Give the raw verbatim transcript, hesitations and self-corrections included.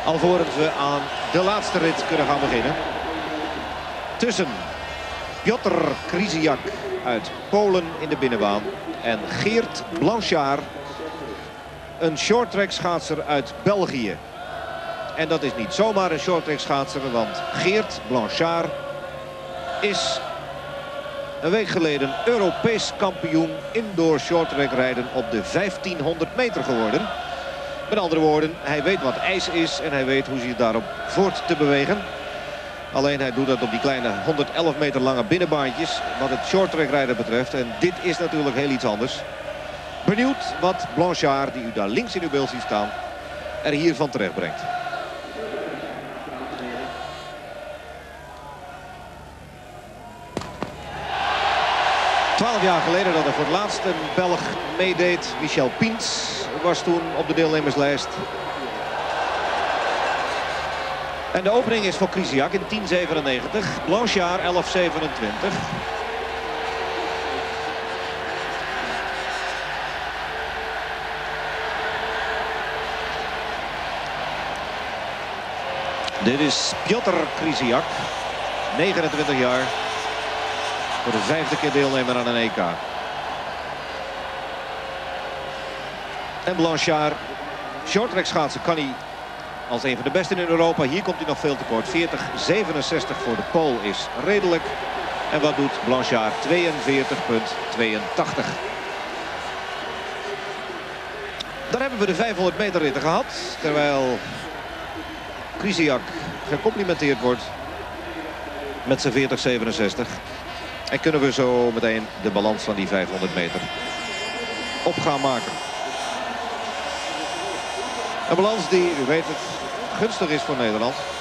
Alvorens we aan de laatste rit kunnen gaan beginnen. Tussen Piotr Krysiak uit Polen in de binnenbaan en Geert Blanchard, een shorttrack schaatser uit België. En dat is niet zomaar een shorttrack schaatser, want Geert Blanchard is een week geleden Europees kampioen indoor shorttrack rijden op de vijftienhonderd meter geworden. Met andere woorden, hij weet wat ijs is en hij weet hoe zich daarop voort te bewegen. Alleen hij doet dat op die kleine honderdelf meter lange binnenbaantjes wat het shorttrack rijden betreft. En dit is natuurlijk heel iets anders. Benieuwd wat Blanchard, die u daar links in uw beeld ziet staan, er hiervan terecht brengt. Twaalf jaar geleden dat er voor het laatst een Belg meedeed. Michel Piens was toen op de deelnemerslijst. En de opening is voor Krysiak in tien zevenennegentig. Blanchard elf zevenentwintig. Dit is Piotr Krysiak, negenentwintig jaar. Voor de vijfde keer deelnemer aan een E K. En Blanchard, shorttrack schaatsen kan hij als een van de beste in Europa. Hier komt hij nog veel tekort. veertig zevenenzestig voor de Pool is redelijk. En wat doet Blanchard? tweeënveertig tweeëntachtig. Dan hebben we de vijfhonderd meter ritten gehad. Terwijl Krysiak gecomplimenteerd wordt met zijn veertig zevenenzestig. En kunnen we zo meteen de balans van die vijfhonderd meter op gaan maken. Een balans die, u weet het, gunstig is voor Nederland.